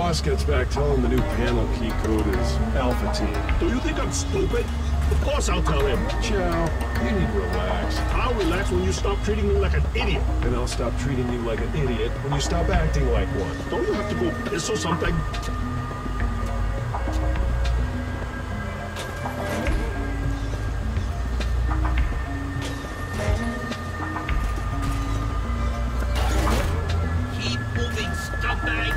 boss gets back, tell him the new panel key code is Alpha Team. Do you think I'm stupid? Of course I'll tell him. Chow, you need to relax. I'll relax when you stop treating me like an idiot. And I'll stop treating you like an idiot when you stop acting like one. Don't you have to go piss or something? Keep moving, scumbag!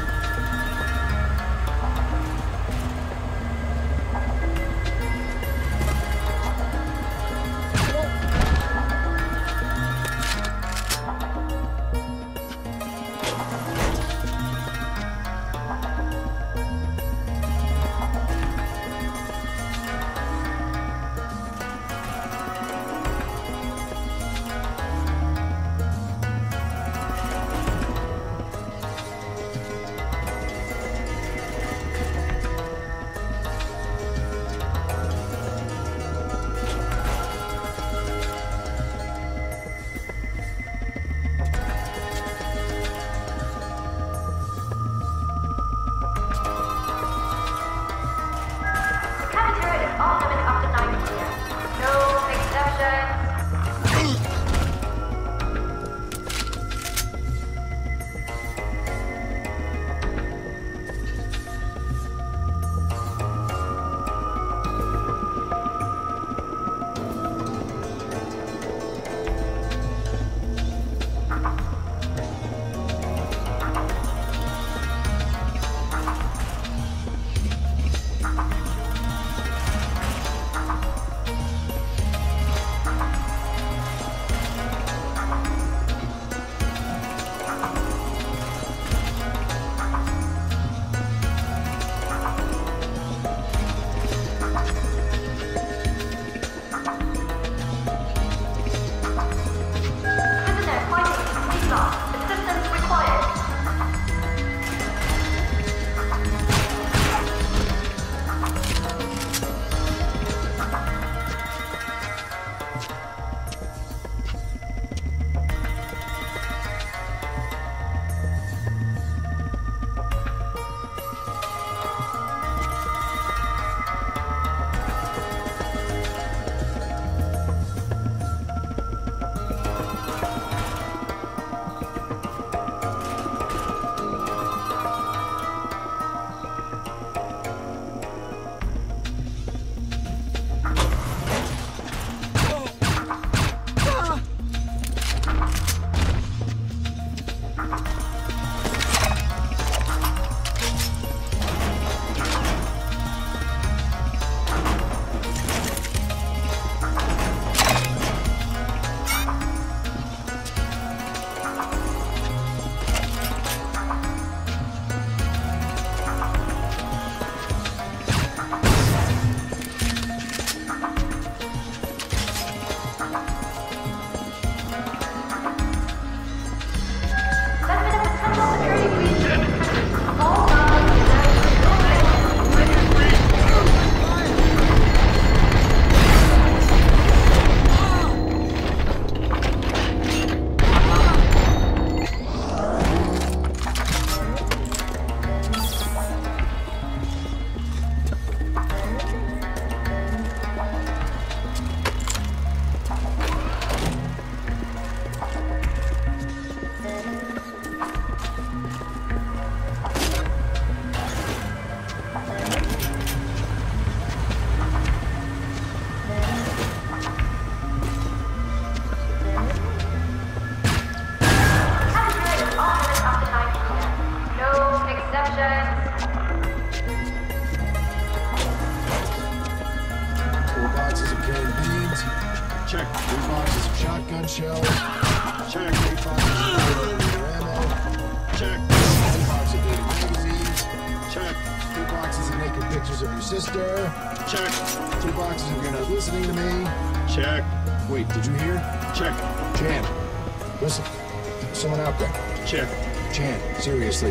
Check. 3 boxes of shotgun shells. Check. 8 boxes of ammo. Check. 1 box of dated magazines. Check. 2 boxes of naked pictures of your sister. Check. 2 boxes of you're not listening to me. Check. Wait, did you hear? Check. Jan, listen. There's someone out there. Check. Jan, seriously,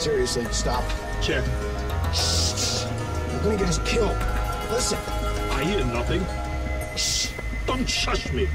stop. Check. You're gonna get us killed. Listen. I hear nothing. Shh. Don't shush me.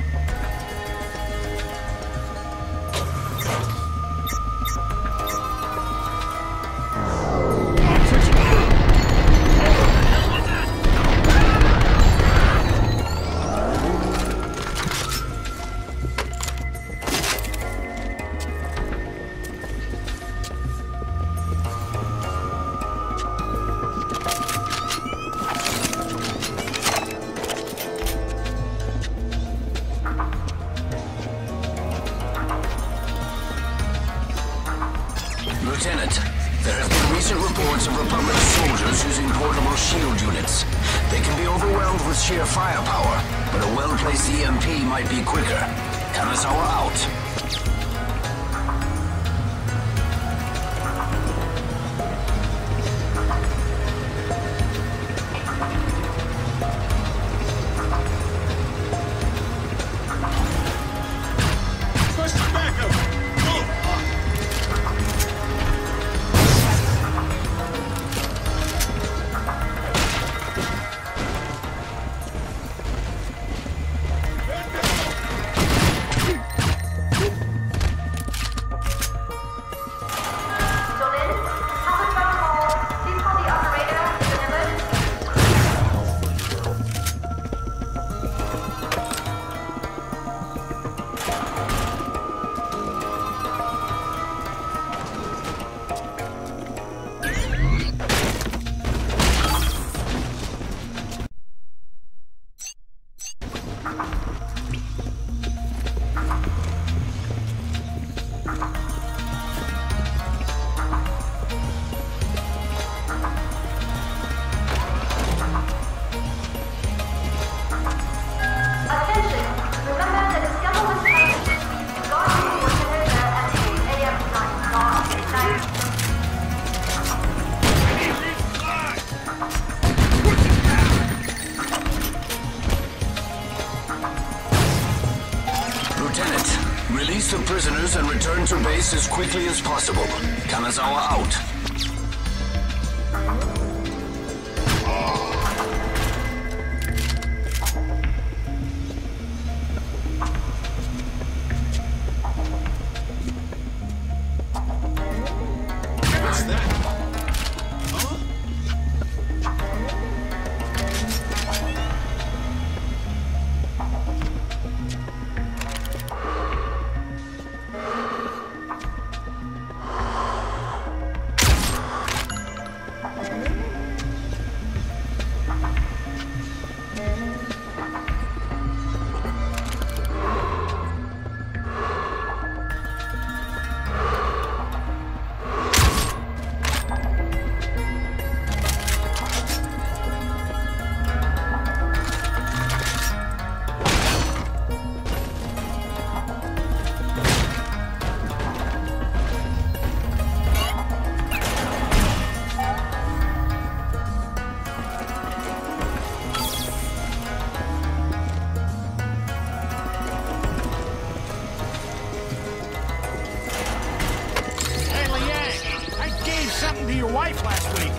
Kanazawa's sheer firepower, but a well-placed EMP might be quicker. Kanazawa out. Release the prisoners and return to base as quickly as possible. Kanazawa out. To your wife last week.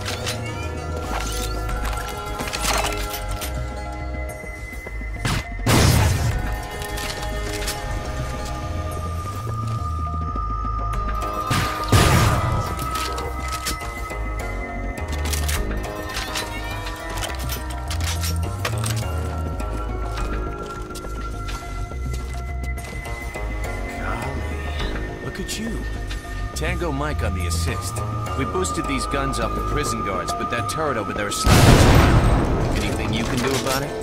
Golly, look at you. Tango Mike on the assist. We boosted these guns off the prison guards, but that turret over there is slow. Anything you can do about it?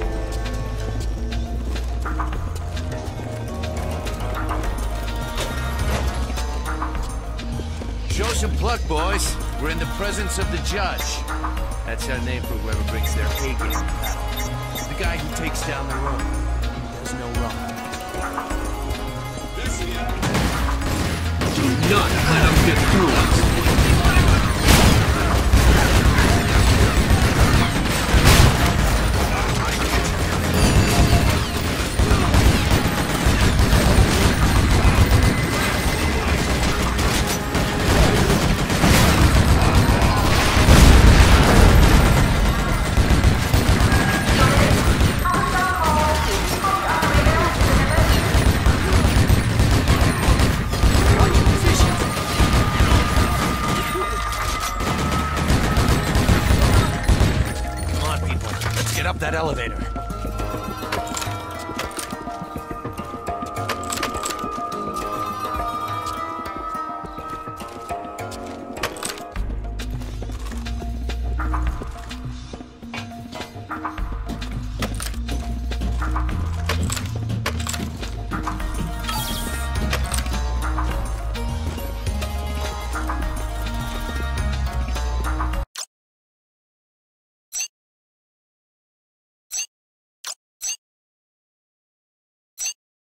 Show some pluck, boys. We're in the presence of the judge. That's our name for whoever brings their A game. The guy who takes down the road. There's no wrong. Do not let them get through us. That elevator.